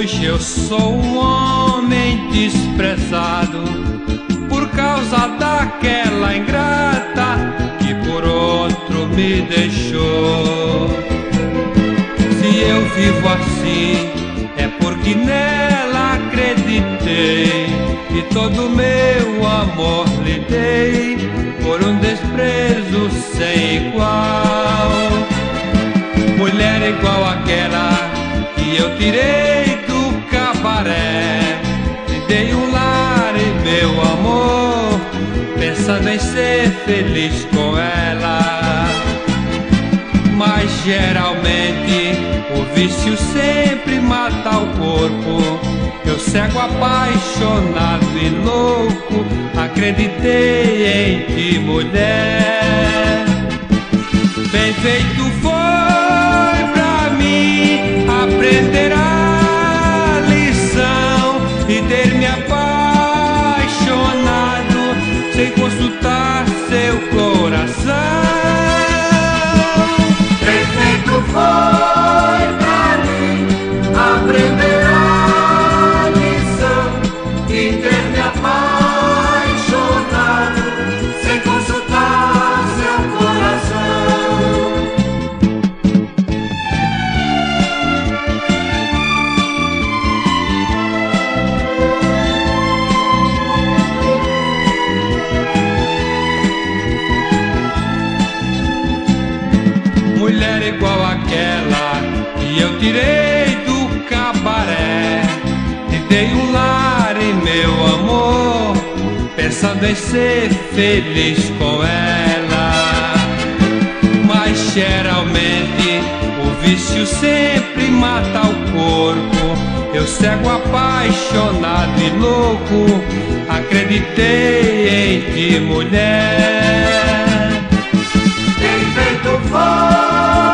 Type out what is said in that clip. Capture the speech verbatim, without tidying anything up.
Hoje eu sou um homem desprezado por causa daquela ingrata que por outro me deixou. Se eu vivo assim é porque nela acreditei e todo meu amor lhe dei por um desprezo sem igual. Mulher igual àquela que eu tirei do cabaré, lhe dei um lar e meu amor, pensando em ser feliz com ela. Mas geralmente o vício sempre mata o corpo. Eu cego, apaixonado e louco, acreditei em ti, mulher. Bem feito foi pra mim aprender a lição e ter me apaixonado sem consultar seu coração. Bem feito foi pra mim aprender a lição e ter me apaixonado sem consultar seu coração. Mulher igual àquela que eu tirei do cabaré, te dei um lar e meu amor, pensando em ser feliz com ela. Mas geralmente o vício sempre mata o corpo. Eu cego, apaixonado e louco, acreditei em ti, mulher. Bem feito foi